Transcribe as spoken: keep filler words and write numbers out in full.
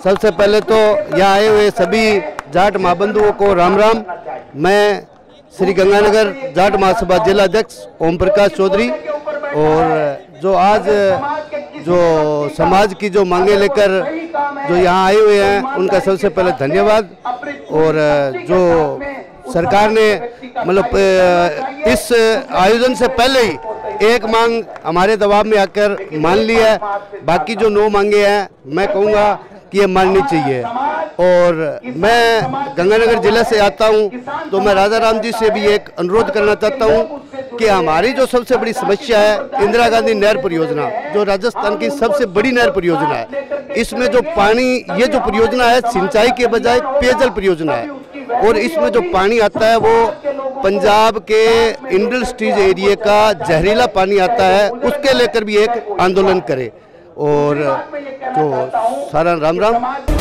सबसे पहले तो यहाँ आए हुए सभी जाट महाबंधुओं को राम राम। मैं श्री गंगानगर जाट महासभा जिला अध्यक्ष ओम प्रकाश चौधरी, और जो आज जो समाज की जो मांगे लेकर जो यहाँ आए हुए हैं उनका सबसे पहले धन्यवाद। और जो सरकार ने मतलब इस आयोजन से पहले ही एक मांग हमारे दबाव में आकर मान ली है, बाकी जो नौ मांगे हैं मैं कहूँगा कि ये माननी चाहिए। और मैं गंगानगर जिले से आता हूँ तो मैं राजा राम जी से भी एक अनुरोध करना चाहता हूँ कि हमारी जो सबसे बड़ी समस्या है इंदिरा गांधी नहर परियोजना, जो राजस्थान की सबसे बड़ी नहर परियोजना है, इसमें जो पानी, ये जो परियोजना है सिंचाई के बजाय पेयजल परियोजना है, और इसमें जो पानी आता है वो पंजाब के इंडस्ट्रीज एरिया का जहरीला पानी आता है, उसके लेकर भी एक आंदोलन करे। और तो सारा राम राम।